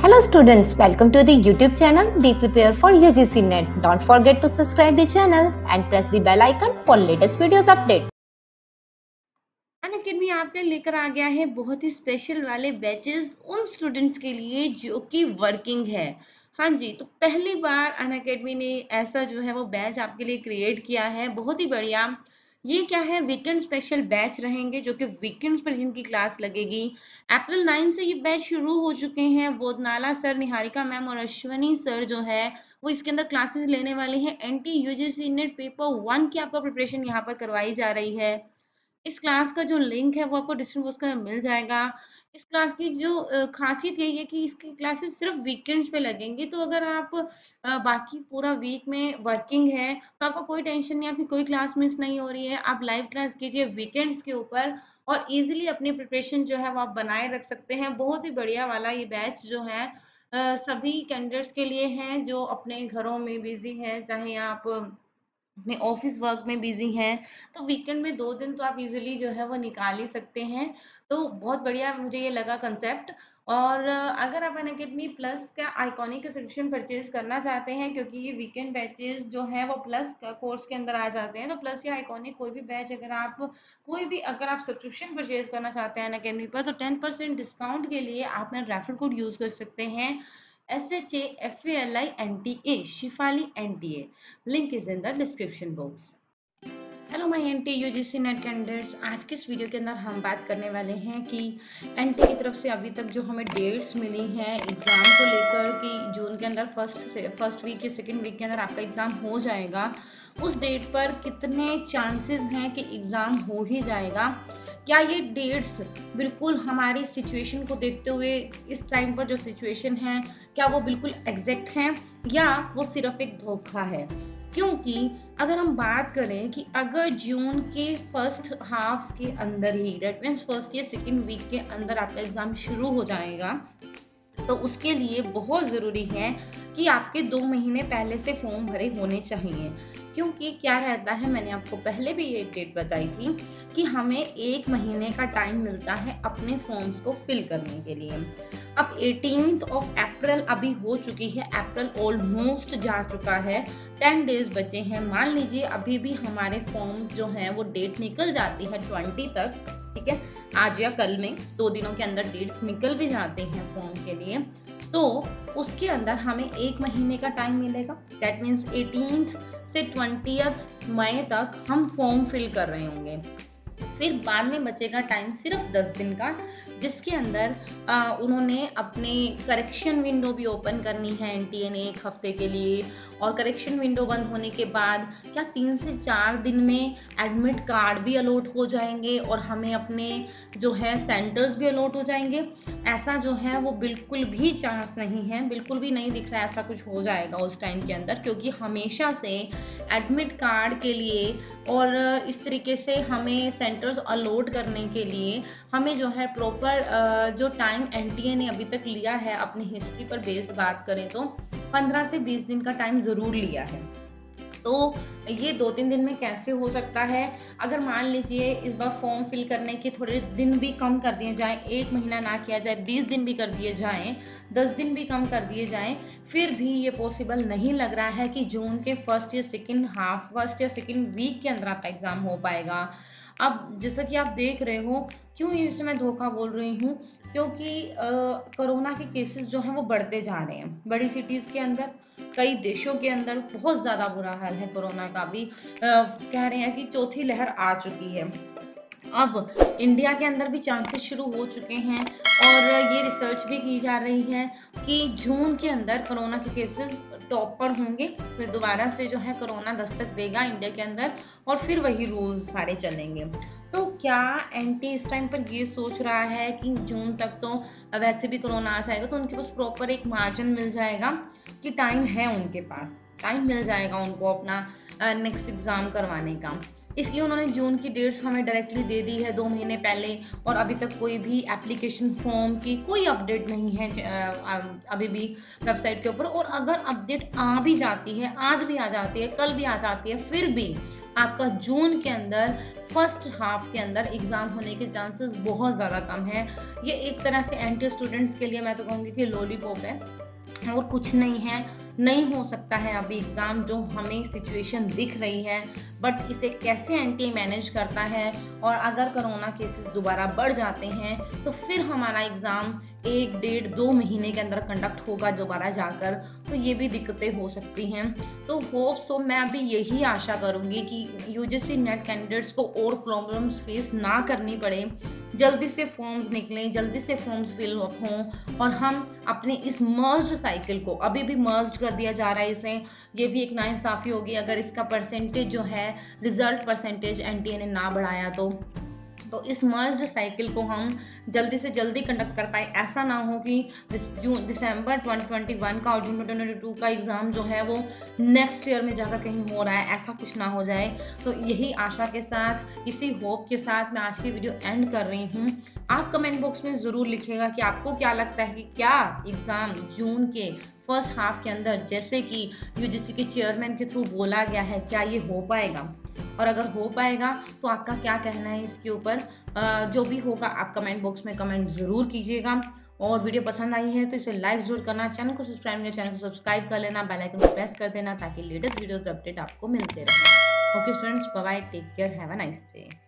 Hello students, welcome to the YouTube channel Be Prepare for UGC NET. Don't forget to subscribe the channel and press the bell icon for latest videos update. Unacademy आपके लेकर आ गया है बहुत ही special वाले batches उन students के लिए जो कि वर्किंग है। हाँ जी, तो पहली बार अनअकैडमी ने ऐसा जो है वो बैच आपके लिए क्रिएट किया है, बहुत ही बढ़िया। ये क्या है, वीकेंड स्पेशल बैच रहेंगे जो कि वीकेंड्स पर जिनकी क्लास लगेगी। अप्रैल 9 से ये बैच शुरू हो चुके हैं। बोधनाला सर, निहारिका मैम और अश्वनी सर जो है वो इसके अंदर क्लासेस लेने वाले हैं। एनटी यूजीसी नेट पेपर 1 की आपका प्रिपरेशन यहाँ पर करवाई जा रही है। इस क्लास का जो लिंक है वो आपको डिस्क्रिप्शन बॉक्स में मिल जाएगा। इस क्लास की जो खासियत यही है कि इसकी क्लासेस सिर्फ वीकेंड्स पे लगेंगी। तो अगर आप बाकी पूरा वीक में वर्किंग है तो आपको कोई टेंशन नहीं, आपकी कोई क्लास मिस नहीं हो रही है। आप लाइव क्लास कीजिए वीकेंड्स के ऊपर और इजीली अपनी प्रिपरेशन जो है वो आप बनाए रख सकते हैं। बहुत ही बढ़िया वाला ये बैच जो है सभी कैंडिडेट्स के लिए है जो अपने घरों में बिजी है, चाहे आप अपने ऑफिस वर्क में बिजी हैं। तो वीकेंड में 2 दिन तो आप इजीली जो है वो निकाल ही सकते हैं। तो बहुत बढ़िया मुझे ये लगा कंसेप्ट। और अगर आप अनअकैडमी प्लस का आइकॉनिक का सब्सक्रिप्शन परचेज करना चाहते हैं, क्योंकि ये वीकेंड बैचेस जो हैं वो प्लस का कोर्स के अंदर आ जाते हैं, तो प्लस या आइकॉनिक कोई भी बैच अगर आप सब्सक्रिप्शन परचेज करना चाहते हैं अनअकैडमी पर, तो 10% डिस्काउंट के लिए आप मेरा रेफरल कोड यूज़ कर सकते हैं, SHAFALI Shifali NTA। Link is in the description box. Hello my NT UGC NET candidates, आज के इस वीडियो के अंदर हम बात करने वाले हैं कि एनटी की तरफ से अभी तक जो हमें डेट्स मिली हैं एग्ज़ाम को लेकर कि जून के अंदर फर्स्ट वीक या सेकेंड वीक के अंदर आपका एग्ज़ाम हो जाएगा, उस डेट पर कितने चांसेस हैं कि एग्ज़ाम हो ही जाएगा। क्या ये डेट्स बिल्कुल हमारी सिचुएशन को देखते हुए इस टाइम पर जो सिचुएशन है क्या वो बिल्कुल एग्जैक्ट हैं या वो सिर्फ एक धोखा है। क्योंकि अगर हम बात करें कि अगर जून के फर्स्ट हाफ के अंदर ही, दैट मीन्स फर्स्ट या सेकेंड वीक के अंदर आपका एग्ज़ाम शुरू हो जाएगा, तो उसके लिए बहुत ज़रूरी है कि आपके 2 महीने पहले से फॉर्म भरे होने चाहिए। क्योंकि क्या रहता है, मैंने आपको पहले भी ये डेट बताई थी कि हमें 1 महीने का टाइम मिलता है अपने फॉर्म्स को फिल करने के लिए। अब 18th ऑफ अप्रैल अभी हो चुकी है, अप्रैल ऑलमोस्ट जा चुका है, 10 डेज बचे हैं। मान लीजिए अभी भी हमारे फॉर्म्स जो हैं वो डेट निकल जाती है 20 तक, ठीक है, आज या कल में 2 दिनों के अंदर डेट्स निकल भी जाते हैं फॉर्म के लिए, तो उसके अंदर हमें 1 महीने का टाइम मिलेगा। दैट मीन्स 18th से 20th मई तक हम फॉर्म फिल कर रहे होंगे। फिर बाद में बचेगा टाइम सिर्फ 10 दिन का, जिसके अंदर उन्होंने अपने करेक्शन विंडो भी ओपन करनी है एनटीए ने 1 हफ्ते के लिए। और करेक्शन विंडो बंद होने के बाद क्या 3 से 4 दिन में एडमिट कार्ड भी अलॉट हो जाएंगे और हमें अपने जो है सेंटर्स भी अलॉट हो जाएंगे। ऐसा जो है वो बिल्कुल भी चांस नहीं है, बिल्कुल भी नहीं दिख रहा है ऐसा कुछ हो जाएगा उस टाइम के अंदर, क्योंकि हमेशा से एडमिट कार्ड के लिए और इस तरीके से हमें सेंटर्स अलॉट करने के लिए हमें जो है प्रॉपर जो टाइम एनटीए ने अभी तक लिया है अपनी हिस्ट्री पर बेस्ड बात करें तो 15 से 20 दिन का टाइम ज़रूर लिया है। तो ये 2-3 दिन में कैसे हो सकता है। अगर मान लीजिए इस बार फॉर्म फिल करने के थोड़े दिन भी कम कर दिए जाएं, 1 महीना ना किया जाए, 20 दिन भी कर दिए जाएं, 10 दिन भी कम कर दिए जाएं, फिर भी ये पॉसिबल नहीं लग रहा है कि जून के फर्स्ट या सेकेंड वीक के अंदर आपका एग्ज़ाम हो पाएगा। अब जैसा कि आप देख रहे हो, क्यों इसे मैं धोखा बोल रही हूँ, क्योंकि कोरोना के केसेस जो हैं वो बढ़ते जा रहे हैं बड़ी सिटीज़ के अंदर, कई देशों के अंदर बहुत ज़्यादा बुरा हाल है कोरोना का भी। कह रहे हैं कि चौथी लहर आ चुकी है। अब इंडिया के अंदर भी चांसेस शुरू हो चुके हैं और ये रिसर्च भी की जा रही है कि जून के अंदर कोरोना के केसेस टॉप पर होंगे, फिर दोबारा से जो है कोरोना दस्तक देगा इंडिया के अंदर और फिर वही रूल्स सारे चलेंगे। तो क्या एनटी इस टाइम पर ये सोच रहा है कि जून तक तो वैसे भी कोरोना आ जाएगा, तो उनके पास प्रॉपर एक मार्जिन मिल जाएगा कि टाइम है, उनके पास टाइम मिल जाएगा उनको अपना नेक्स्ट एग्ज़ाम करवाने का। इसलिए उन्होंने जून की डेट्स हमें डायरेक्टली दे दी है 2 महीने पहले, और अभी तक कोई भी एप्लीकेशन फॉर्म की कोई अपडेट नहीं है अभी भी वेबसाइट के ऊपर। और अगर अपडेट आ भी जाती है, आज भी आ जाती है, कल भी आ जाती है, फिर भी आपका जून के अंदर फर्स्ट हाफ के अंदर एग्ज़ाम होने के चांसेस बहुत ज़्यादा कम है। ये एक तरह से एनटीए स्टूडेंट्स के लिए मैं तो कहूँगी कि लॉलीपॉप है और कुछ नहीं है। नहीं हो सकता है अभी एग्ज़ाम, जो हमें सिचुएशन दिख रही है, बट इसे कैसे एनटीए मैनेज करता है और अगर कोरोना केसेस दोबारा बढ़ जाते हैं तो फिर हमारा एग्ज़ाम 1, 1.5, 2 महीने के अंदर कंडक्ट होगा दोबारा जाकर, तो ये भी दिक्कतें हो सकती हैं। तो होप सो मैं अभी यही आशा करूँगी कि यूजीसी नेट कैंडिडेट्स को और प्रॉब्लम्स फेस ना करनी पड़े, जल्दी से फॉर्म्स निकलें, जल्दी से फॉर्म्स फिल अप हों और हम अपने इस मर्ज्ड साइकिल को, अभी भी मर्ज्ड कर दिया जा रहा है इसे, ये भी एक नाइंसाफ़ी होगी अगर इसका परसेंटेज जो है, रिजल्ट परसेंटेज एनटीए ने ना बढ़ाया तो इस मर्ज्ड साइकिल को हम जल्दी से जल्दी कंडक्ट कर पाए। ऐसा ना हो कि दिसंबर 2021 का और जून 2022 का एग्ज़ाम जो है वो नेक्स्ट ईयर में जाकर कहीं हो रहा है, ऐसा कुछ ना हो जाए। तो यही आशा के साथ, इसी होप के साथ मैं आज की वीडियो एंड कर रही हूँ। आप कमेंट बॉक्स में ज़रूर लिखिएगा कि आपको क्या लगता है कि क्या एग्ज़ाम जून के फर्स्ट हाफ के अंदर, जैसे कि यूजीसी के चेयरमैन के थ्रू बोला गया है, क्या ये हो पाएगा, और अगर हो पाएगा तो आपका क्या कहना है इसके ऊपर। जो भी होगा आप कमेंट बॉक्स में कमेंट ज़रूर कीजिएगा। और वीडियो पसंद आई है तो इसे लाइक जरूर करना, चैनल को सब्सक्राइब कर लेना, बेल आइकन को प्रेस कर देना ताकि लेटेस्ट वीडियोस अपडेट आपको मिलते रहे। Okay students, bye bye, take care, have a nice day.